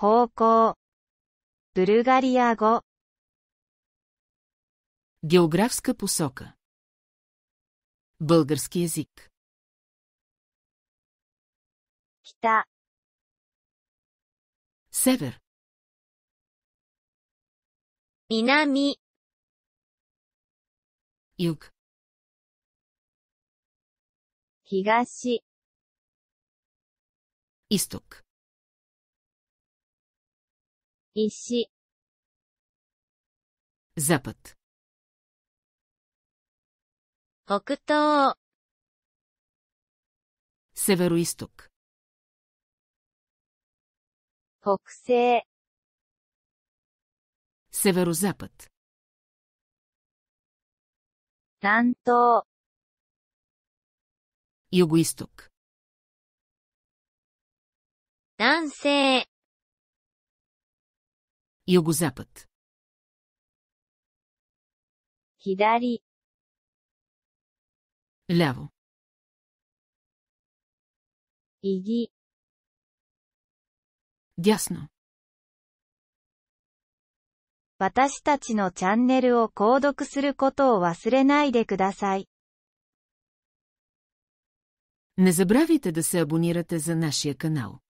方向。ブルガリア語。 Географска посока. Български език. 北。 Север. 南。 Юг. 東。 Изток. 西。 Запад. 北東。 Североизток. 北西。 Северозапад. 南東。 Югоизток. 南西。 Югозапад. 左。 Ляво. 右。 Дясно. 私たちのチャンネルを購読することを忘れないでください。 Не забравяйте да се абонирате за нашия канал.